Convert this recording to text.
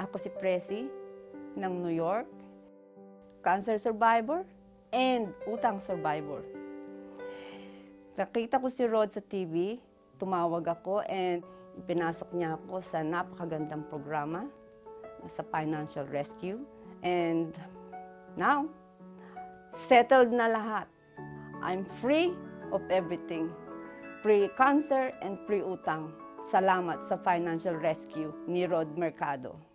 Ako si Precy ng New York, cancer survivor and utang survivor. Nakita ko si Rod sa TV, tumawag ako and ipinasok niya ako sa napakagandang programa sa Financial Rescue. And now, settled na lahat. I'm free of everything. Pre-cancer and pre-utang. Salamat sa Financial Rescue ni Rod Mercado.